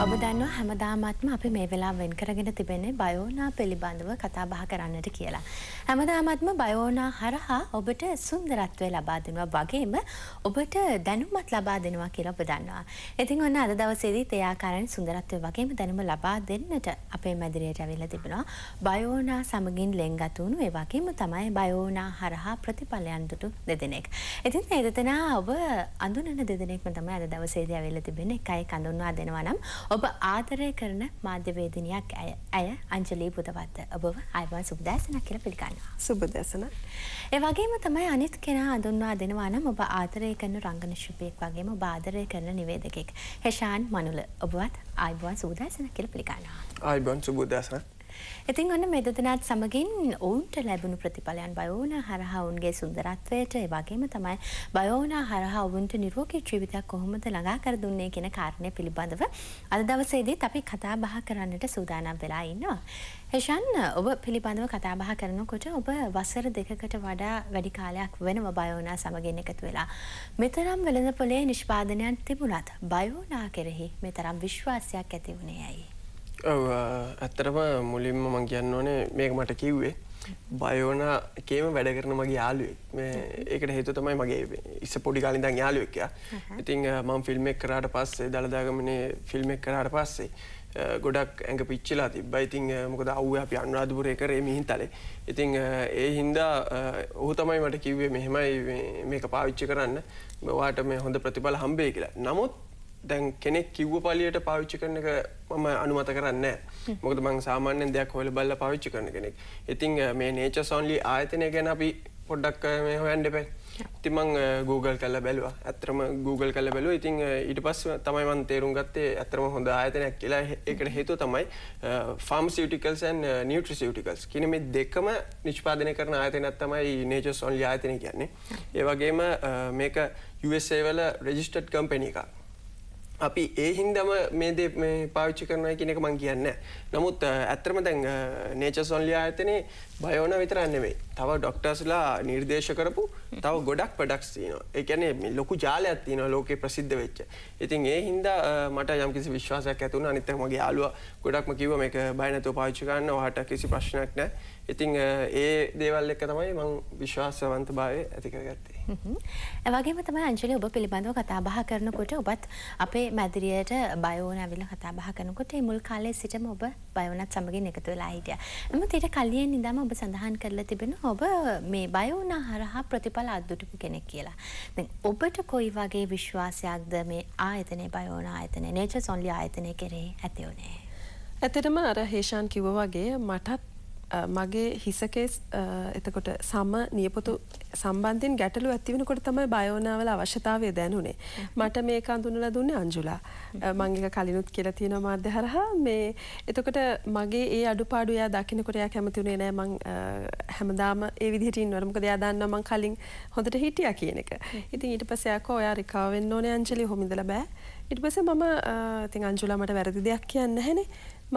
ඔබ දන්නවා හැමදාමත්ම අපි මේ වෙලාව වෙන් කරගෙන තිබෙන්නේ බයෝනා පිළිබඳව කතා බහ කරන්නට කියලා. හැමදාමත්ම බයෝනා හරහා ඔබට සුන්දරත්වය ලබා දෙනවා වගේම ඔබට දැනුමත් ලබා දෙනවා කියලා ඔබ දන්නවා. ඉතින් ඔන්න අද දවසේදීත් ඒ ආකාරයෙන් සුන්දරත්වය වගේම දැනුම ලබා දෙන්නට අපේ මැදිරියට ඇවිල්ලා තිබෙනවා. බයෝනා සමගින් ලෙන්ගත් වුණු ඒ වගේම තමයි බයෝනා හරහා ප්‍රතිඵලයන් දුටු දෙදෙනෙක්. ඉතින් මේ දෙදෙනා ඔබ අඳුනන දෙදෙනෙක්ම තමයි අද දවසේදී ඇවිල්ලා තිබෙන්නේ. එකයි කඳුන්වා දෙනවා නම් ඔබ ආදරය කරන මාධ්‍යවේදිනියක් ඇය අංජලි බුදවත්ත. ඔබව ආයුබෝවන් සුබ දැසනක් කියලා පිළිගන්නවා. සුබ දැසන. ඒ වගේම තමයි අනිත් කෙනා හඳුන්වා දෙනවා නම් ඔබ ආදරය කරන රංගන ශිල්පියෙක් වගේම ඔබ ආදරය කරන නිවේදකෙක්. හෙෂාන් මනුල. ඔබවත් ආයුබෝවන් සුබ දැසනක් කියලා පිළිගන්නවා. ආයුබෝවන් සුබ දැසන. ඉතින් ඔන්න මේ දෙදෙනාත් සමගින් ඔවුන්ට ලැබුණු ප්‍රතිඵලයන් බයෝනා හරහා ඔවුන්ගේ සුන්දරත්වයට ඒ වගේම තමයි බයෝනා හරහා ඔවුන්ට නිරෝගී ජීවිතයක් කොහොමද ළඟා කර දුන්නේ කියන කාරණය පිළිබඳව අද දවසේදීත් අපි කතා බහ කරන්නට සූදානම් වෙලා ඉන්නවා. හෙෂාන් ඔබ පිළිබඳව කතා බහ කරනකොට ඔබ වසර දෙකකට වඩා වැඩි කාලයක් වෙනව බයෝනා සමගින් එකතු වෙලා මෙතරම් වෙළඳපොලේ නිෂ්පාදනයන් තිබුණත් බයෝනා කෙරෙහි මෙතරම් විශ්වාසයක් ඇති වුණේ ඇයි? ඇත්තටම මුලින්ම මම කියන්න ඕනේ මේක මට කිව්වේ බයෝනා එකේම වැඩ කරන මගේ යාළුවෙක්. මේ ඒකට හේතුව තමයි මගේ ඉස්ස පොඩි කාලේ ඉඳන් යාළුවෙක් යා. ඉතින් මම ෆිල්ම් එක කරාට පස්සේ දලදා ගමනේ ෆිල්ම් එක කරාට පස්සේ ගොඩක් ඇඟ පිච්චිලා තිබ්බා. ඉතින් මොකද අවුවේ අපි අනුරාධපුරේ කරේ මිහින්තලේ. ඉතින් ඒ හින්දා ඔහු තමයි මට කිව්වේ මෙහෙමයි මේක පාවිච්චි කරන්න. ඔයාට මේ හොඳ ප්‍රතිඵල හම්බෙයි කියලා. නමුත් දැන් කෙනෙක් කිව්ව පළියට පාවිච්චි කරන එක මම අනුමත කරන්නේ නැහැ. මොකද මම සාමාන්‍යයෙන් දෙයක් හොයලා බලලා පාවිච්චි කරන කෙනෙක්. ඉතින් මේ Nature's Only ආයතනය ගැන අපි පොඩ්ඩක් මේ හොයන්න එපා. ඉතින් මම Google කරලා බැලුවා. ඇත්තටම Google කරලා බැලුවා. ඉතින් ඊට පස්සේ තමයි මම තේරුම් ගත්තේ ඇත්තටම හොඳ ආයතනයක් කියලා. ඒකට හේතුව තමයි pharmaceuticals and nutraceuticals කියන මේ දෙකම නිෂ්පාදනය කරන ආයතනයක් තමයි Nature's Only ආයතනය කියන්නේ. ඒ වගේම මේක USA වල registered company එකක්. අපි ඒ හින්දාම මේ දේ මේ පාවිච්චි කරනවා කියන එක මම කියන්නේ නැහැ. නමුත් ඇත්තටම දැන් Nature's Only ආයතනේ බයෝනා විතරක් නෙවෙයි. තව ડોක්ටර්ස්ලා නිර්දේශ කරපු තව ගොඩක් ප්‍රොඩක්ට්ස් තියෙනවා. ඒ කියන්නේ මේ ලොකු ජාලයක් තියෙනවා ලෝකේ ප්‍රසිද්ධ වෙච්ච. ඉතින් ඒ හින්දා මට යම්කිසි විශ්වාසයක් ඇති වුණා. අනිත් එක මගේ යාළුවා ගොඩක්ම කිව්වා මේක බය නැතුව පාවිච්චි කරන්න. ඔයාට කිසි ප්‍රශ්නයක් නැහැ. ඉතින් ඒ දේවල් එක තමයි මම විශ්වාසවන්තභාවය ඇති කරගත්තේ. ඒ වගේම තමයි අංජලි ඔබ පිළිබඳව කතා බහ කරනකොට ඔබත් අපේ මැදිරියට බයෝනා ඇවිල්ලා කතා බහ කරනකොට මේ මුල් කාලේ සිටම ඔබ බයෝනාත් සමගින් එකතු වෙලා හිටියා. නමුත් ඊට කලින් ඉඳන්ම ඔබ සඳහන් කරලා තිබෙනවා ඔබ මේ බයෝනා හරහා ප්‍රතිඵල අද්දුටපු කෙනෙක් කියලා. දැන් ඔබට කොයි වගේ විශ්වාසයක්ද මේ ආයතනයේ බයෝනා ආයතනයේ Nature's Only ආයතනයේ කෙරෙහි ඇති වුණේ? ඇත්තටම අර හේෂාන් කිව්වා වගේ මටත් මගේ හිසකේ එතකොට සම නියපොතු සම්බන්ධයෙන් ගැටලු ඇති වෙනකොට තමයි බයෝනා වල අවශ්‍යතාවය දැනුනේ. මට මේක අඳුනලා දුන්නේ අංජුලා. මම එක කලිනුත් කියලා තියෙනවා මාධ්‍ය හරහා මේ එතකොට මගේ ඒ අඩුපාඩු එයා දකින්නකොට එයා කැමති උනේ නෑ මං හැමදාම ඒ විදිහට ඉන්නවට. මොකද එයා දන්නවා මං කලින් හොඳට හිටියා කියන එක. ඉතින් ඊට පස්සේ එයා කෝ ඔයා රිකවර් වෙන්න ඕනේ අංජලි ඔහොම ඉඳලා බෑ. ඊට පස්සේ මම ඉතින් අංජුලා මට වැරදි දෙයක් කියන්නේ නැහනේ.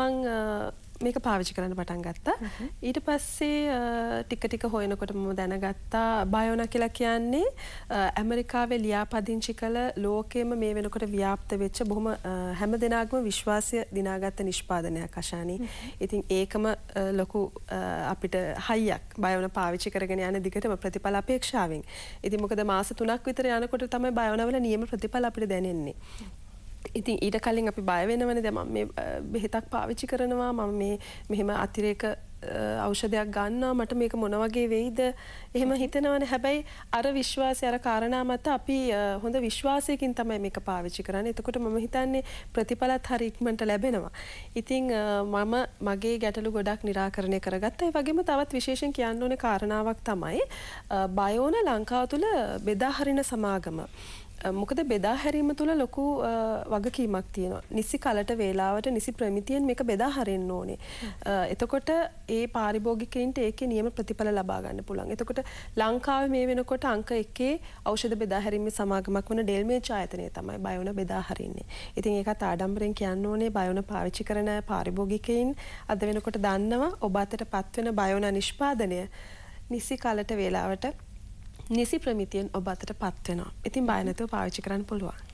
මං මේක පාවිච්චි කරන්න පටන් ගත්තා. ඊට පස්සේ ටික ටික හොයනකොට මම දැනගත්තා බයෝනා කියලා කියන්නේ ඇමරිකාවේ ලියාපදිංචි කළ ලෝකෙම මේ වෙනකොට ව්‍යාප්ත වෙච්ච බොහොම හැම දෙනාගම විශ්වාසය දිනාගත්ත නිෂ්පාදනයක් අශානි. ඉතින් ඒකම ලොකු අපිට හයියක් බයෝනා පාවිච්චි කරගෙන යන දිගටම ප්‍රතිඵල අපේක්ෂාවෙන්. ඉතින් මොකද මාස 3ක් විතර යනකොට තමයි බයෝනා වල නියම ප්‍රතිඵල අපිට දැනෙන්නේ. ඉතින් ඊට කලින් අපි බය වෙනවනේ දැන් මම මේ බෙහෙතක් පාවිච්චි කරනවා මම මේ මෙහෙම අතිරේක ඖෂධයක් ගන්නවා මට මේක මොන වගේ වෙයිද එහෙම හිතනවනේ. හැබැයි අර විශ්වාසය අර කාරණා මත අපි හොඳ විශ්වාසයකින් තමයි මේක පාවිච්චි කරන්නේ. එතකොට මම හිතන්නේ ප්‍රතිඵලත් හරි ඉක්මනට ලැබෙනවා. ඉතින් මම මගේ ගැටලු ගොඩක් निराකරණය කරගත්තා. ඒ වගේම තවත් විශේෂයෙන් කියන්න ඕනේ කාරණාවක් තමයි බයෝනා ලංකාව තුල බෙදා හරින සමාගම. මොකද බෙදා හැරීම තුළ ලොකු වගකීමක් තියෙනවා. නිසි කලට වේලාවට නිසි ප්‍රමිතියෙන් මේක බෙදා හරින්න ඕනේ. එතකොට ඒ පාරිභෝගිකයින්ට ඒකේ නියම ප්‍රතිඵල ලබා ගන්න පුළුවන්. එතකොට ලංකාවේ මේ වෙනකොට අංක 1 ඖෂධ බෙදා හැරීමේ සමාගමක් වන ඩෙල්මේච් ආයතනය තමයි බයෝනා බෙදා හරින්නේ. ඉතින් ඒකත් ආඩම්බරෙන් කියන්න ඕනේ බයෝනා පාවිච්චි කරන පාරිභෝගිකයින් අද වෙනකොට දන්නවා ඔබ අතටපත් වෙන බයෝනා නිෂ්පාදනය නිසි කලට වේලාවට නිසි ප්‍රමිතියෙන් ඔබ අතට පත් වෙනවා. ඉතින් බය නැතුව පාවිච්චි කරන්න පුළුවන්.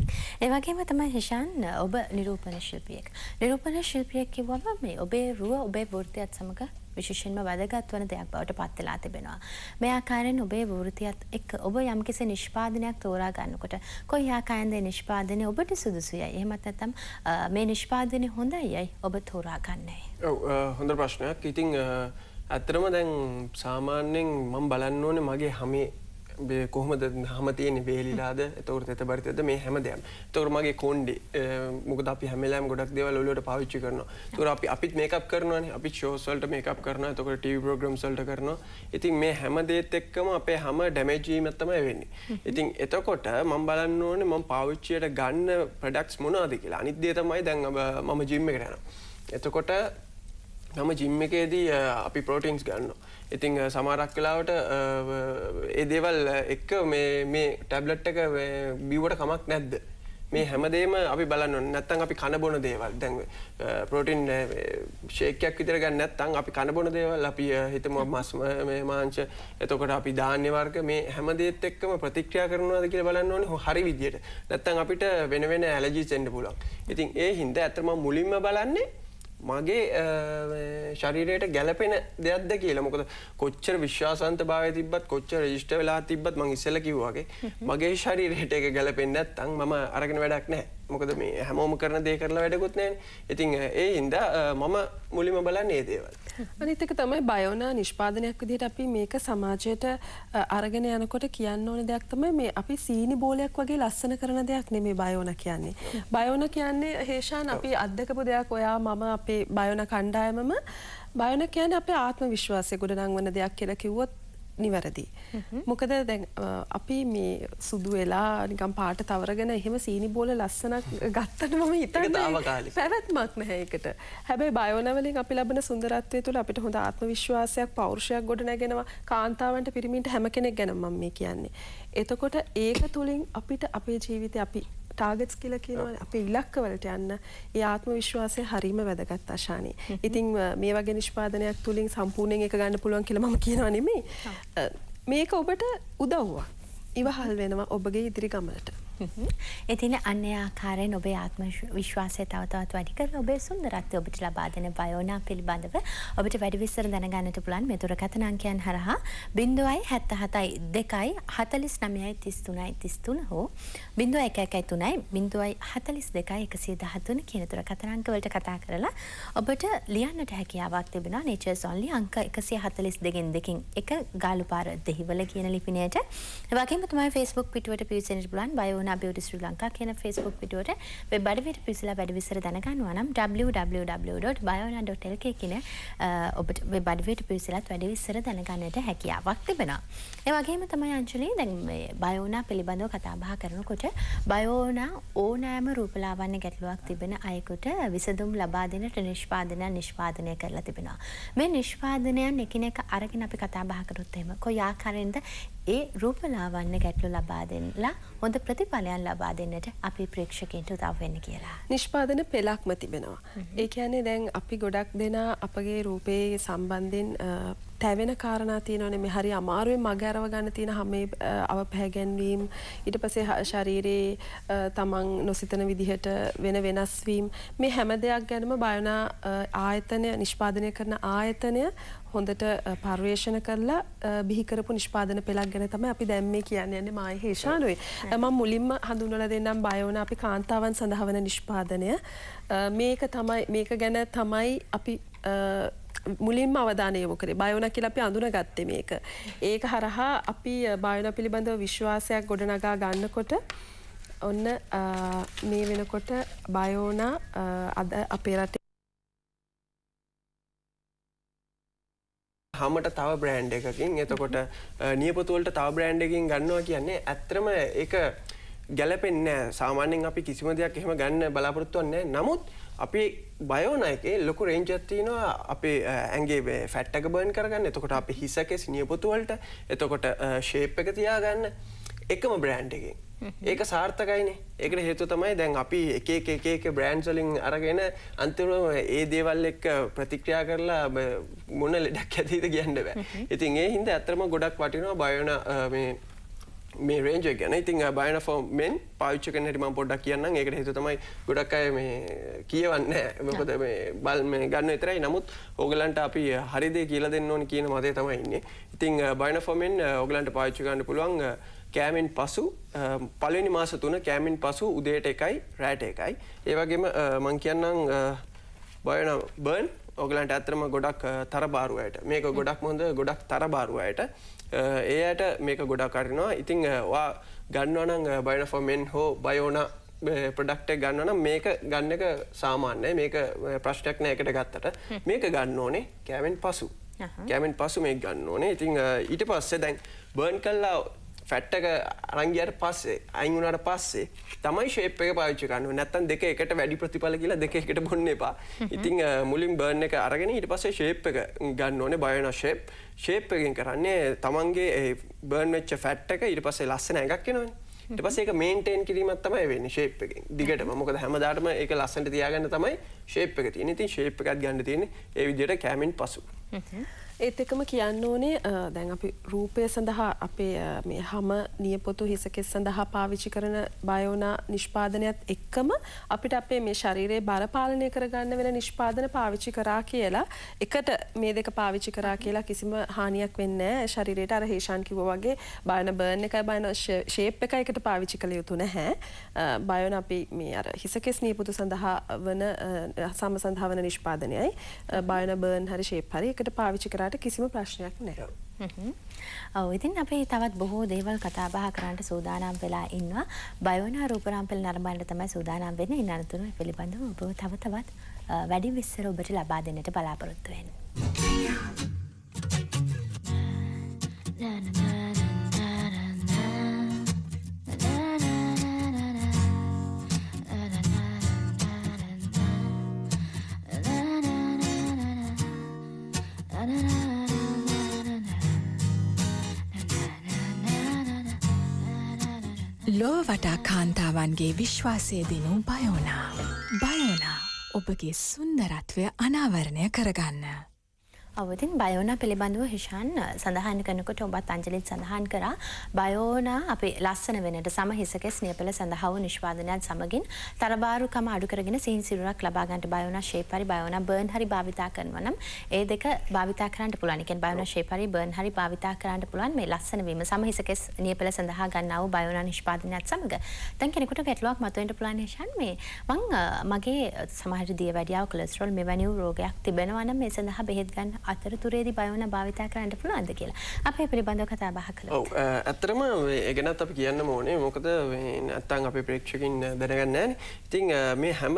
ඒ වගේම තමයි හෙෂාන් ඔබ නිරූපණ ශිල්පියෙක්. නිරූපණ ශිල්පියෙක් කිව්වම මේ ඔබේ රුව ඔබේ වෘත්තියත් සමග විශේෂයෙන්ම වැදගත් වන දෙයක් බවට පත් වෙලා තිබෙනවා. මේ ආකාරයෙන් ඔබේ වෘත්තියත් එක්ක ඔබ යම්කිසි නිෂ්පාදනයක් තෝරා ගන්නකොට කොයි ආකාරයෙන්ද නිෂ්පාදනය ඔබට සුදුසුයයි? එහෙමත් නැත්නම් මේ නිෂ්පාදනය හොඳයි ඔබ තෝරා ගන්නේ? ඔව් හොඳ ප්‍රශ්නයක්. ඉතින් ඇත්තටම දැන් සාමාන්‍යයෙන් මම බලන්න ඕනේ මගේ හැමේ කොහොමද හැම තියෙන්නේ වේලිලාද එතකොට තෙත බරිතද මේ හැමදේම. එතකොට මගේ කොණ්ඩේ මොකද අපි හැම වෙලාවෙම ගොඩක් දේවල් ඔළුවට පාවිච්චි කරනවා. එතකොට අපිත් මේකප් කරනවානේ. අපි ෂෝස් වලට මේකප් කරනවා. එතකොට ටීවී ප්‍රෝග්‍රෑම්ස් වලට කරනවා. ඉතින් මේ හැම දේත් එක්කම අපේ හැම ඩැමේජ් වීමක් තමයි වෙන්නේ. ඉතින් එතකොට මම බලන්න ඕනේ මම පාවිච්චියට ගන්න ප්‍රොඩක්ට්ස් මොනවද කියලා. අනිත් දේ තමයි දැන් මම ජිම් එකට යනවා. එතකොට මම ජිම් එකේදී අපි ප්‍රෝටීන්ස් ගන්නවා. ඉතින් සමහරක් වෙලාවට ඒ දේවල් එක්ක මේ ටැබ්ලට් එක බිව්වට කමක් නැද්ද? මේ හැමදේම අපි බලන්න ඕනේ. නැත්නම් අපි කන බොන දේවල් දැන් ප්‍රෝටීන් ෂේක් එකක් විතර ගන්න නැත්නම් අපි කන බොන දේවල් අපි හිතමු මස් මේ මාංශ එතකොට අපි ධාන්‍ය වර්ග මේ හැමදේත් එක්කම ප්‍රතික්‍රියා කරනවාද කියලා බලන්න ඕනේ හරි විදියට. නැත්නම් අපිට වෙන වෙන ඇලර්ජිස් එන්න පුළුවන්. ඉතින් ඒ හින්දා ඇත්තටම මුලින්ම බලන්නේ මගේ ශරීරයට ගැළපෙන දෙයක්ද කියලා. මොකද කොච්චර විශ්වාසන්තභාවය තිබ්බත් කොච්චර රෙජිස්ටර් වෙලා තිබ්බත් මම ඉස්සෙල්ලා කිව්වා වගේ මගේ ශරීරයට ඒක ගැළපෙන්නේ නැත්නම් මම අරගෙන වැඩක් නැහැ. මොකද මේ හැමෝම කරන දේ කරලා වැඩකුත් නැහැනේ. ඉතින් ඒ හින්දා මම මුලින්ම බලන්නේ ඒ දේවල්. අනිත් එක තමයි බයෝනා නිෂ්පාදනයක් විදිහට අපි මේක සමාජයට අරගෙන යනකොට කියන්න ඕන දෙයක් තමයි මේ අපි සීනි බෝලයක් වගේ ලස්සන කරන දෙයක් නෙමෙයි බයෝනා කියන්නේ. බයෝනා කියන්නේ හේෂාන් අපි අත්දකපු දෙයක් ඔයා මම අපේ බයෝනා කණ්ඩායමම බයෝනා කියන්නේ අපේ ආත්ම විශ්වාසය ගොඩනංවන දෙයක් කියලා කිව්වොත් නිවැරදි. මොකද දැන් අපි මේ සුදු වෙලා නිකන් පාට තවරගෙන එහෙම සීනි බෝල ලස්සනක් ගත්තට මම හිතන්නේ පැවැත්මක් නැහැ ඒකට. හැබැයි බයෝනා වලින් අපි ලබන සුන්දරත්වය තුළ අපිට හොඳ ආත්ම විශ්වාසයක් පෞරුෂයක් ගොඩ නැගෙනවා. කාන්තාවන්ට පිරිමින්ට හැම කෙනෙක් ගැන මම මේ කියන්නේ. එතකොට ඒක තුළින් අපිට අපේ ජීවිතේ අපි ටාගට්ස් කියලා කියනවනේ අපේ ඉලක්කවලට යන්න ඒ ආත්ම විශ්වාසය හරීම වැදගත් ආශානි. ඉතින් මේ වගේ නිෂ්පාදනයක් තුලින් සම්පූර්ණයෙන් එක ගන්න පුළුවන් කියලා මම කියනවා නෙමෙයි. මේක ඔබට උදව්වක්. ඉවහල් වෙනවා ඔබගේ ඉදිරි ගමනට. ඉතින් අන්නේ ආකාරයෙන් ඔබේ ආත්ම විශ්වාසය තව තවත් වැඩි කරලා ඔබේ සුන්දරත්වය ඔබට ලබා දෙන බයෝනා පිළිබඳව ඔබට වැඩි විස්තර දැනගන්නට පුළුවන් මේ දුරකථන අංකයන් හරහා 077 2 49 33 33 හෝ 0113 042 113 කියන දුරකථන අංක වලට කතා කරලා ඔබට ලියන්නට හැකියාවක් තිබෙනවා Nature's Only අංක 142 දෙකින් එක ගාලුපාර දෙහිවල කියන ලිපිණයට. ඒ වගේම තමයි Facebook පිටුවට පිවිසෙන්නට පුළුවන් බයෝනා Beauty Sri Lanka කියන Facebook පිටුවට වෙබ් අඩවියට පිවිසලා වැඩි විස්තර දැනගන්නවා නම් www.biona.lk කියන ඔබට වෙබ් අඩවියට පිවිසලාත් වැඩි විස්තර දැනගන්නට හැකියාවක් තිබෙනවා. ඒ වගේම තමයි අංජලි දැන් මේ බයෝනා පිළිබඳව කතා බහ කරනකොට බයෝනා ඕනෑම රූපලාවන්‍ය ගැටලුවක් තිබෙන අයෙකුට විසඳුම් ලබා දෙන්නට නිෂ්පාදනය කරලා තිබෙනවා. මේ නිෂ්පාදනයන් එකිනෙක අරගෙන අපි කතා බහ කරොත් එහෙම කොයි ආකාරයෙන්ද ඒ රූපලාවන්‍ය ගැටලු ලබා දෙන්නලා හොඳ ප්‍රතිඵලයන් ලබා දෙන්නට අපි ප්‍රේක්ෂකයන්ට උදව් වෙන්න කියලා. නිෂ්පාදන පෙළක්ම තිබෙනවා. ඒ කියන්නේ දැන් අපි ගොඩක් දෙනා අපගේ රූපේ සම්බන්ධයෙන් තැවෙන කාරණා තියෙනවනේ මේ හරි අමාරුවෙන් මග අරව ගන්න තියෙන හැමේ අවපැහැගැන්වීම ඊට පස්සේ ශරීරයේ තමන් නොසිතන විදිහට වෙනස් වීම මේ හැම දෙයක් ගැනම බයෝනා ආයතනය නිෂ්පාදනය කරන ආයතනය හොඳට පර්යේෂණ කරලා බිහි කරපු නිෂ්පාදන පෙළක් ගැන තමයි අපි දැන් මේ කියන්නේ මායි හේෂානුයි. මම මුලින්ම හඳුන්වලා දෙන්නම් බයෝනා අපි කාන්තාවන් සඳහා වන නිෂ්පාදනය. මේක ගැන තමයි අපි මුලින්ම අවධානය යොමු කරේ. බයෝනා කියලා අපි අඳුනගත්තේ මේක. ඒක හරහා අපි බයෝනා පිළිබඳව විශ්වාසයක් ගොඩනගා ගන්නකොට ඔන්න මේ වෙනකොට බයෝනා අද අපේ රටේ හැමට තව බ්‍රෑන්ඩ් එකකින් එතකොට නියපොතු වලට තව බ්‍රෑන්ඩ් එකකින් ගන්නවා කියන්නේ ඇත්තටම ඒක ගැලපෙන්නේ නැහැ. සාමාන්‍යයෙන් අපි කිසිම දෙයක් එහෙම ගන්න බලාපොරොත්තු වෙන්නේ නැහැ. නමුත් අපි බයෝනා එකේ ලොකු රේන්ජ් එකක් තියෙනවා අපේ ඇඟේ ෆැට් එක බර්න් කරගන්න. එතකොට අපි හිස කෙස් නියපොතු වලට එතකොට ෂේප් එක තියාගන්න එකම බ්‍රෑන්ඩ් එකකින්. ඒක සාර්ථකයිනේ. ඒකට හේතුව තමයි දැන් අපි එක බ්‍රෑන්ඩ්ස් වලින් අරගෙන අන්තිමට ඒ දේවල් එක්ක ප්‍රතික්‍රියා කරලා මොන ලෙඩක් ඇතිද කියන්න බෑ. ඉතින් ඒ හින්දා ඇත්තටම ගොඩක් වටිනවා බයෝනා මේ මේ රේන්ජ් එක ගැන. ඉතින් Biona for men පාවිච්චි කරන හැටි මම පොඩ්ඩක් කියන්නම්. ඒකට හේතුව තමයි ගොඩක් අය මේ කියවන්නේ නැහැ. මොකද මේ ගන්න විතරයි. නමුත් ඕගලන්ට අපි හරි දේ කියලා දෙන්න ඕනේ කියන මතය තමයි ඉන්නේ. ඉතින් Biona for men ඕගලන්ට පාවිච්චි කරන්න පුළුවන් කෑමෙන් පසු පළවෙනි මාස 3 කෑමෙන් පසු උදේට එකයි රාත්‍රියට එකයි. ඒ වගේම මම කියන්නම් Biona burn ඕගලන්ට ඇත්තටම ගොඩක් තරබාරු අයට. මේක ගොඩක් හොඳ ගොඩක් තරබාරු අයට. ඒ අයට මේක ගොඩක් අරිනවා. ඉතින් ඔයා ගන්නවා නම් Biona for men හෝ Biona ප්‍රොඩක්ට් එක ගන්නවා නම් මේක ගන්න එක සාමාන්‍යයි. මේක ප්‍රශ්නයක් නෑ එකට ගත්තට. මේක ගන්න ඕනේ කෑමෙන් පසු. කෑමෙන් පසු මේක ගන්න ඕනේ. ඉතින් ඊට පස්සේ දැන් බර්න් කළා ෆැට් එක අරන් ගියාට පස්සේ අයින් වුණාට පස්සේ තමයි ෂේප් එක පාවිච්චි කරන්න ඕනේ. නැත්තම් දෙක එකට වැඩි ප්‍රතිඵල කියලා දෙක එකට බොන්න එපා. ඉතින් මුලින් බර්න් එක අරගෙන ඊට පස්සේ ෂේප් එක ගන්න ඕනේ Biona ෂේප්. ෂේප් එකෙන් කරන්නේ තමන්ගේ බර්න් වෙච්ච ෆැට් එක ඊට පස්සේ ලස්සන එකක් එනවනේ. ඊට පස්සේ ඒක මේන්ටේන් කිරීමක් තමයි වෙන්නේ ෂේප් එකෙන්. දිගටම. මොකද හැමදාටම ඒක ලස්සනට තියාගන්න තමයි ෂේප් එක තියෙන්නේ. ඉතින් ෂේප් එකක් ගන්න තියෙන්නේ ඒ විදිහට කෑමෙන් පසු. ඒත් එකම කියන්න ඕනේ දැන් අපි රූපය සඳහා අපේ මේ හැම නියපොතු හිසකෙස් සඳහා පාවිච්චි කරන Biona නිෂ්පාදනයත් එක්කම අපිට අපේ මේ ශරීරයේ බර පාලනය කරගන්න වෙන නිෂ්පාදන පාවිච්චි කරා කියලා එකට මේ දෙක පාවිච්චි කරා කියලා කිසිම හානියක් වෙන්නේ නැහැ ශරීරයට. අර හේෂාන් කිව්වා වගේ Biona burn එකයි Biona shape එකයි එකට පාවිච්චි කළ යුතු නැහැ. Biona අපි මේ අර හිසකෙස් නියපොතු සඳහා වන සම සඳහා වන නිෂ්පාදනයයි Biona burn හරි shape හරි එකට පාවිච්චි කරා කිසිම ප්‍රශ්නයක් නැහැ. ඔව් ඉතින් අපි තවත් බොහෝ දේවල් කතා බහ කරන්න සූදානම් වෙලා ඉන්නවා. Biona රූපරාම්පල නරඹන්න තමයි සූදානම් වෙන්නේ. ඉන්න අතරතුර පිළිබඳව ඔබ තවත් වැඩි විස්තර ඔබට ලබා දෙන්නට බලාපොරොත්තු වෙන්නේ. ලොව වටා කාන්තාවන්ගේ විශ්වාසය දිනු Biona. Biona ඔබගේ සුන්දරත්වය අනාවරණය කරගන්න. අවුතින් Biona පිළිබඳව හිෂාන් සඳහන් කරනකොට ඔබත් අංජලිත් සඳහන් කරා Biona අපේ ලස්සන වෙනට සම හිසකෙස් නියපොළ සඳහා වූ නිෂ්පාදනයත් සමගින් තරබාරුකම අඩු කරගෙන සීන් සිරුරක් ලබා ගන්නට Biona shape හරි Biona burn හරි භාවිතා කරනවා නම් ඒ දෙක භාවිතා කරන්න පුළුවන්. ඒ කියන්නේ Biona shape හරි burn හරි භාවිතා කරන්න පුළුවන් මේ ලස්සන වීම සම හිසකෙස් නියපොළ සඳහා ගන්නා වූ Biona නිෂ්පාදනයත් සමග. දැන් කෙනෙකුට ගැටලුවක් මතුවෙන්න පුළුවන් හිෂාන් මේ මගේ සමහර දියවැඩියාව කොලෙස්ටරෝල් මෙවැනි රෝගයක් තිබෙනවා නම් මේ සඳහා බෙහෙත් ගන්න අතරතුරේදී Biona භාවිතා කරන්න පුළුවන්ද කියලා. අපි පිළිබඳව කතා බහ කළා. ඔව් ඇත්තටම ඒ ගැනත් අපි කියන්නම ඕනේ. මොකද නැත්තම් අපේ ප්‍රේක්ෂකින් දැනගන්නේ නැහැනේ. ඉතින් මේ හැම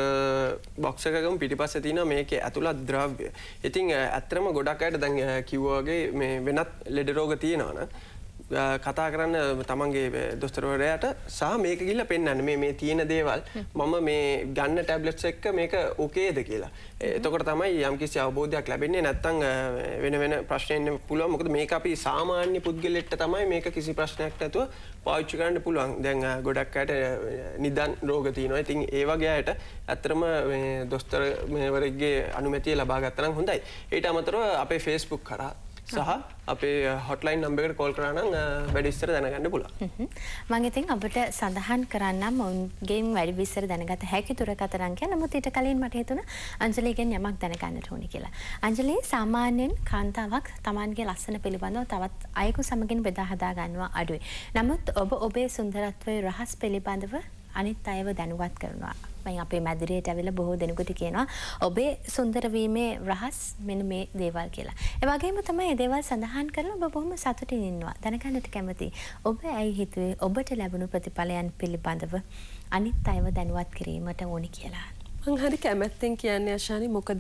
බොක්ස් එකකම පිටිපස්සේ තියෙනවා මේකේ ඇතුළත් ද්‍රව්‍ය. ඉතින් ඇත්තටම ගොඩක් අයට දැන් කිව්වා වගේ මේ වෙනත් ලෙඩ රෝග තියෙනවා නම් කතා කරන්න තමන්ගේ දොස්තරවරයාට සහ මේක ගිහිල්ලා පෙන්නන්න මේ තියෙන දේවල් මම මේ ගන්න ටැබ්ලට්ස් එක්ක මේක ඕකේද කියලා. එතකොට තමයි යම්කිසි අවබෝධයක් ලැබෙන්නේ. නැත්තම් වෙන ප්‍රශ්න එන්න පුළුවන්. මොකද මේක අපි සාමාන්‍ය පුද්ගලෙක්ට තමයි මේක කිසි ප්‍රශ්නයක් නැතුව පාවිච්චි කරන්න පුළුවන්. දැන් ගොඩක් අයට නිදන් රෝග තියෙනවා. ඉතින් ඒ වගේ අයට ඇත්තටම මේ දොස්තර මේවරගේ අනුමැතිය ලබා ගත්තා නම් හොඳයි. ඊට අමතරව අපේ Facebook කරා සහ අපේ හොට්ලයින් නම්බර් එකට කෝල් කරා නම් වැඩි විස්තර දැනගන්න පුළුවන්. මම ඉතින් අපිට සඳහන් කරන්නම් ඔවුන්ගෙන් වැඩි විස්තර දැනගත හැකි දුරකථන අංකය. නමුත් ඊට කලින් මට හිතුණා අංජලිගෙන් යමක් දැනගන්නට ඕනේ කියලා. අංජලි සාමාන්‍යයෙන් කාන්තාවක් Tamanගේ ලස්සන පිළිබඳව තවත් අයෙකු සමගින් බෙදා හදා ගන්නවා අඩුයි. නමුත් ඔබ ඔබේ සුන්දරත්වයේ රහස් පිළිබඳව අනිත් අයව දැනුවත් කරනවා. මම අපේ මැදිරියට ඇවිල්ලා බොහෝ දෙනෙකුට කියනවා ඔබේ සුන්දර වීමේ රහස් මෙන්න මේ දේවල් කියලා. ඒ වගේම තමයි මේ දේවල් සඳහන් කරලා ඔබ බොහොම සතුටින් ඉන්නවා. දැනගන්නට කැමතියි. ඔබ ඇයි හිතුවේ ඔබට ලැබුණු ප්‍රතිඵලයන් පිළිබඳව අනිත් අයව දැනුවත් කිරීමට ඕනි කියලා? මම හරි කැමැත්තෙන් කියන්නේ අශානි මොකද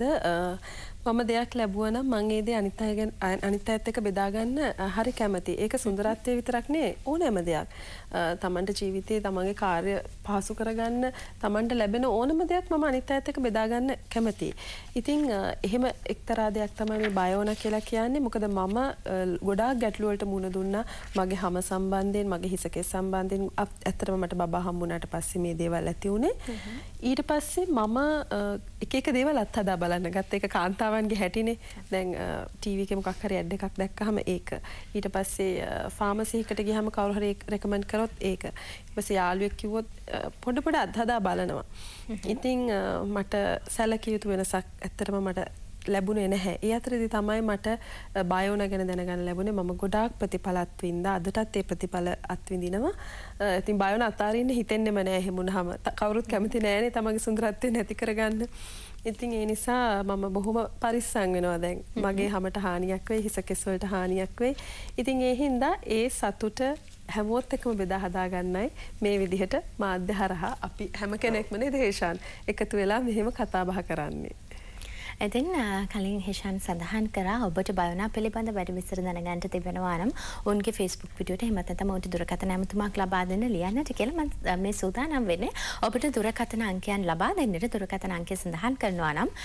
මම දෙයක් ලැබුවා නම් මම ඒ දේ අනිත් අයත් එක්ක බෙදා ගන්න හරි කැමතියි. ඒක සුන්දරත්වයේ විතරක් නෙවෙයි ඕනෑම දෙයක්. තමන්ට ජීවිතේ තමන්ගේ කාර්ය පහසු කරගන්න තමන්ට ලැබෙන ඕනම දෙයක් මම අනිත් අයත් එක්ක බෙදා ගන්න කැමතියි. ඉතින් එහෙම එක්තරා දෙයක් තමයි මේ Biona කියලා කියන්නේ. මොකද මම ගොඩාක් ගැටලු වලට මුහුණ දුන්නා. මගේ හැම සම්බන්ධයෙන්, මගේ හිසකෙස් සම්බන්ධයෙන් ඇත්තටම මට බබා හම්බුනාට පස්සේ මේ දේවල් ඇති වුණේ. ඊට පස්සේ මම එක එක දේවල් අත්හදා බලන්න ගත්ත. ඒක කාන්තාව කාන්තාවන්ගේ හැටිනේ. දැන් ටීවී එකේ මොකක් හරි ඇඩ් එකක් දැක්කහම ඒක. ඊට පස්සේ ෆාමසි එකකට ගියාම කවුරු හරි රෙකමන්ඩ් කරොත් ඒක. ඊට පස්සේ යාළුවෙක් කිව්වොත් පොඩ අත්හදා බලනවා. ඉතින් මට සැලකිය යුතු වෙනසක් ඇත්තටම මට ලැබුණේ නැහැ. ඒ අතරේදී තමයි මට බයෝනා ගැන දැනගන්න ලැබුණේ. මම ගොඩාක් ප්‍රතිඵල අත්විඳා. අදටත් ඒ ප්‍රතිඵල අත්විඳිනවා. ඉතින් බයෝනා අතාරින්න හිතෙන්නෙම නෑ එහෙම වුණාම. කවුරුත් කැමති නෑනේ තමන්ගේ සුන්දරත්වය නැති කරගන්න. ඉතින් ඒ නිසා මම බොහොම පරිස්සම් වෙනවා දැන්. මගේ හැමට හානියක් වෙයි, හිස කෙස් වලට හානියක් වෙයි. ඉතින් ඒ හින්දා ඒ සතුට හැමෝත් එක්කම බෙදා හදා ගන්නයි මේ විදිහට මාධ්‍ය හරහා අපි හැම කෙනෙක්ම නේද හේෂාන් එකතු වෙලා මෙහෙම කතා බහ කරන්නේ. ඉතින් කලින් හේෂාන් සඳහන් කරා ඔබට බයෝනා පිළිබඳ වැඩි විස්තර දැනගන්න තිබෙනවා නම් ඔවුන්ගේ Facebook පිටුවට එහෙම නැත්නම් ඔවුන්ට දුරකථන ඇමතුමක් ලබා දෙන්න ලියන්නට කියලා මම මේ සූදානම් වෙන්නේ. ඔබට දුරකථන අංකයන් ලබා දෙන්නට දුරකථන අංකය සඳහන් කරනවා නම්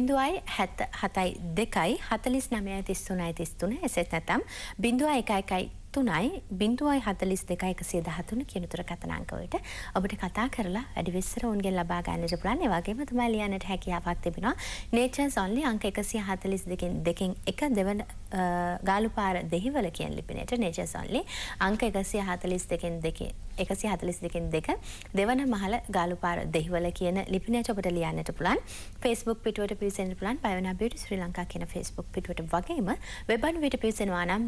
0.72 49 එසේත් නැත්නම් 0.11 3යි 0.42 113 කියන දුරකථන අංක වලට ඔබට කතා කරලා වැඩි විස්තර ඔවුන්ගෙන් ලබා ගන්නට පුළුවන්. ඒ වගේම තමයි ලියන්නට හැකියාවක් තිබෙනවා. Nature's Only අංක 142 දෙකෙන් එක දෙවන ගාලුපාර දෙහිවල කියන ලිපිනයට Nature's Only අංක 142 දෙක දෙවන මහල ගාලුපාර දෙහිවල කියන ලිපිනයට ඔබට ලියන්නට පුළුවන්. Facebook පිටුවට පිවිසෙන්න පුළුවන්. Biona Beauty Sri Lanka කියන Facebook පිටුවට වගේම වෙබ් අඩවියට පිවිසෙනවා නම්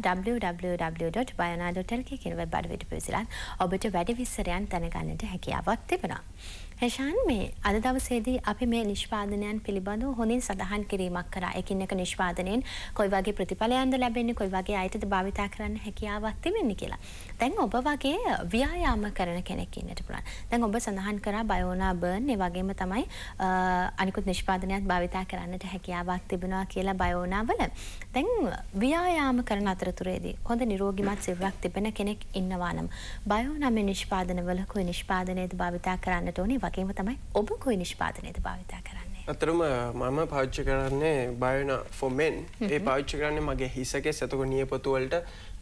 www.biona.lk කියන වෙබ් අඩවියට පිවිසලා ඔබට වැඩි විස්තරයන් දැනගන්නට හැකියාවක් තිබෙනවා. හේෂාන් මේ අද දවසේදී අපි මේ නිෂ්පාදනයන් පිළිබඳව හොඳින් සඳහන් කිරීමක් කරා. එකින් එක නිෂ්පාදනයෙන් කොයි වගේ ප්‍රතිඵලයන්ද ලැබෙන්නේ, කොයි වගේ අයටද භාවිතා කරන්න හැකියාවක් තිබෙන්නේ කියලා. දැන් ඔබ වගේ ව්‍යායාම කරන කෙනෙක් ඉන්නට පුළුවන්. දැන් ඔබ සඳහන් කරා බයෝනා බර්න්, ඒ වගේම තමයි අනිකුත් නිෂ්පාදනයන් භාවිතා කරන්නට හැකියාවක් තිබෙනවා කියලා බයෝනා වල. දැන් ව්‍යායාම කරන අතරතුරේදී හොඳ නිරෝගිමත් සිරුරක් තිබෙන කෙනෙක් ඉන්නවා නම් බයෝනා මේ නිෂ්පාදනවල කොයි නිෂ්පාදනයේද භාවිතා කරන්නට ඕනේ? වගේම තමයි ඔබ කොයි නිෂ්පාදනයේද භාවිතා කරන්නේ? අතරම මම පාවිච්චි කරන්නේ Biona for Men. ඒ පාවිච්චි කරන්නේ මගේ හිසකේ සතක නියපොතු වලට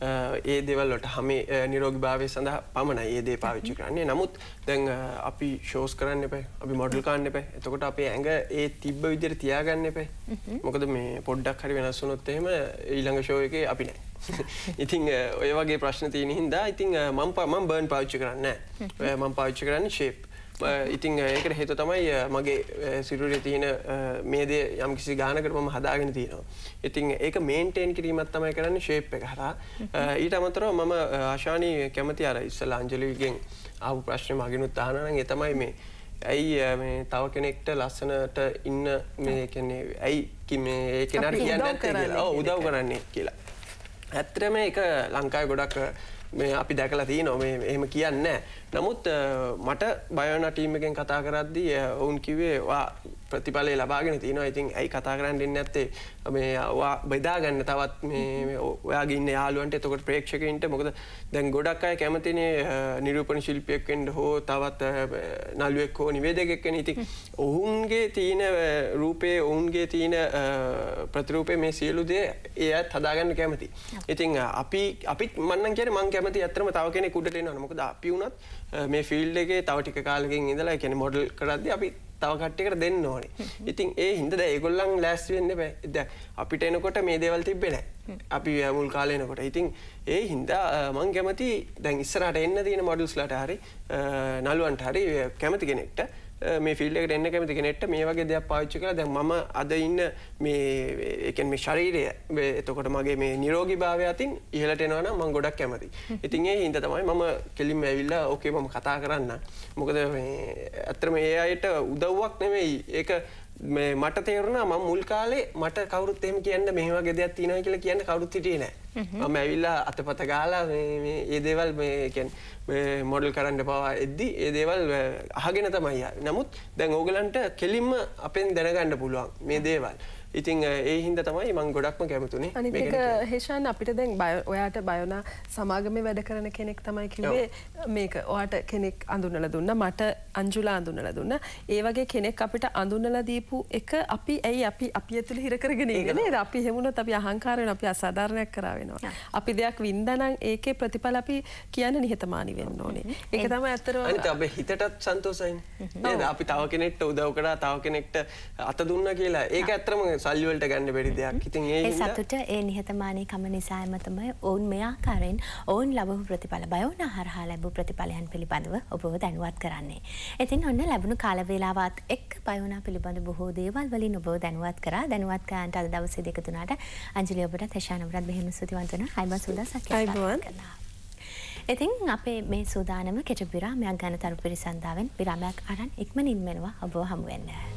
ඒ දේවල් වලට හැම නිරෝගීභාවය සඳහා පමණයි ඒ දේ පාවිච්චි කරන්නේ. නමුත් දැන් අපි ෂෝස් කරන්න එපා. අපි මොඩල් කරන්න එපා. එතකොට අපේ ඇඟ ඒ තිබ්බ විදිහට තියාගන්න එපා. මොකද මේ පොඩ්ඩක් හරි වෙනස් වුණොත් එහෙම ඊළඟ ෂෝ එකේ අපි නැහැ. ඉතින් ඔය වගේ ප්‍රශ්න තියෙන හින්දා ඉතින් මම බර්න් පාවිච්චි කරන්නේ නැහැ. මම පාවිච්චි කරන්නේ ෂේප්. ඉතින් ඒකට හේතුව තමයි මගේ සිරුරේ තියෙන මේ දේ යම් කිසි ගානකට මම හදාගෙන තියෙනවා. ඉතින් ඒක මේන්ටේන් කිරීමක් තමයි කරන්නේ ෂේප් එක හරහා. ඊට අමතරව මම ආශානි කැමති අර ඉස්සලා අංජලිගෙන් ආපු ප්‍රශ්නේ මගෙනුත් අහනවා නම් ඒ තමයි මේ ඇයි මේ තව කෙනෙක්ට ලස්සනට ඉන්න මේ කියන්නේ ඇයි මේ ඒ කෙනාට කියන්නේ නැත්තේ කියලා. ඔව් උදව් කරන්නේ කියලා. ඇත්තටම ඒක ලංකාවේ ගොඩක් මේ අපි දැකලා තියෙනවා මේ එහෙම කියන්නේ නැහැ. නමුත් මට බයෝනා ටීම් එකෙන් කතා කරද්දී වුන් කිව්වේ වා ප්‍රතිඵලය ලබාගෙන තියෙනවා. ඉතින් ඇයි කතා කරන්න දෙන්නේ නැත්තේ මේ ඔයා බෙදා ගන්න තවත් මේ ඔයාගේ ඉන්න යාළුවන්ට එතකොට ප්‍රේක්ෂකයින්ට. මොකද දැන් ගොඩක් අය කැමතිනේ නිරූපණ ශිල්පියෙක් වෙන්න හෝ තවත් නළුවෙක් හෝ නිවේදකයෙක් වෙන්න. ඉතින් ඔවුන්ගේ තියෙන රූපේ ඔවුන්ගේ තියෙන ප්‍රතිරූපේ මේ සියලු දේ එයාත් හදාගන්න කැමති. ඉතින් අපිත් මන්නම් කියන්නේ මං කැමති අත්‍තරම තව කෙනෙක් උඩට එනවා. මොකද අපි වුණත් මේ ෆීල්ඩ් එකේ තව ටික කාලෙකින් ඉඳලා ඒ කියන්නේ මොඩල් කරද්දී අපි තව කට්ටියකට දෙන්න ඕනේ. ඉතින් ඒ හින්දා දැන් ඒගොල්ලන් ලෑස්ති වෙන්න එපා. දැන් අපිට එනකොට මේ දේවල් තිබ්බේ නැහැ. අපි මුල් කාලේ එනකොට. ඉතින් ඒ හින්දා මං කැමති දැන් ඉස්සරහට එන්න තියෙන මොඩල්ස්ලාට හරි නළුවන්ට හරි කැමති කෙනෙක්ට මේ ෆීල්ඩ් එකට එන්න කැමති කෙනෙක්ට මේ වගේ දෙයක් පාවිච්චි කරලා දැන් මම අද ඉන්න මේ ඒ කියන්නේ මේ ශරීරය එතකොට මගේ මේ නිරෝගීභාවය අතින් ඉහළට එනවා නම් මම ගොඩක් කැමතියි. ඉතින් ඒ හින්දා තමයි මම කෙලින්ම ඇවිල්ලා ඕකේ මම කතා කරන්න. මොකද මේ ඇත්තටම ඒ අයට උදව්වක් නෙමෙයි. ඒක මේ මට තේරුණා මම මුල් කාලේ මට කවුරුත් එහෙම කියන්න මේ වගේ දෙයක් තියෙනවා කියලා කියන්න කවුරුත් හිටියේ නැහැ. මම ඇවිල්ලා අතපත ගාලා මේ දේවල් මේ කියන්නේ මොඩල් කරන්න පවා එද්දි ඒ දේවල් අහගෙන තමයි ආවේ. නමුත් දැන් ඕගලන්ට කෙලින්ම අපෙන් දැනගන්න පුළුවන් මේ දේවල්. ඉතින් ඒ හින්දා තමයි මම ගොඩක්ම කැමතුනේ. අනිත් එක හේෂාන් අපිට දැන් ඔයාට බයෝනා සමාගමේ වැඩ කරන කෙනෙක් තමයි කිව්වේ මේක ඔයාට කෙනෙක් අඳුනලා දුන්නා මට අංජුලා අඳුනලා දුන්නා. ඒ වගේ කෙනෙක් අපිට අඳුනලා දීපු එක අපි ඇතුළේ හිර කරගෙන ඉන්නේ නේද? අපි හැමුණොත් අපි අහංකාර වෙනවා, අපි අසාධාරණයක් කරා වෙනවා. අපි දෙයක් වින්දානම් ඒකේ ප්‍රතිඵල අපි කියන්න නිහතමානී වෙන්න ඕනේ. ඒක තමයි ඇත්තටම අනිත් අපේ හිතටත් සන්තෝෂයිනේ. නේද? අපි තව කෙනෙක්ට උදව් කරා, තව කෙනෙක්ට අත දුන්නා කියලා. ඒක ඇත්තටම සල්ලි වලට ගන්න බැරි දෙයක්. ඉතින් ඒ සතුට ඒ නිහතමානීකම නිසාම තමයි ඔවුන් මේ ආකාරයෙන් ඔවුන් ලැබපු ප්‍රතිඵල බයෝනා හරහා ලැබූ ප්‍රතිඵලයන් පිළිබඳව ඔබව දැනුවත් කරන්නේ. ඉතින් ඔන්න ලැබුණු කාල වේලාවත් එක්ක බයෝනා පිළිබඳ බොහෝ දේවල් වලින් ඔබව දැනුවත් කරා. දැනුවත් කරාන්ට අද දවසේ දෙක තුනට අංජලි ඔබට හෙෂාන් ඔබට බෙහෙම ස්තුතිවන්ත වෙනවා. අයිබෝන් සුදාසක් කියලා. ඉතින් අපේ මේ සූදානම කෙටි විරාමයක් ගන්න තරු පිරිසන්දාවෙන් විරාමයක් අරන් ඉක්මනින් මෙනවා ඔබව හමු වෙන්න.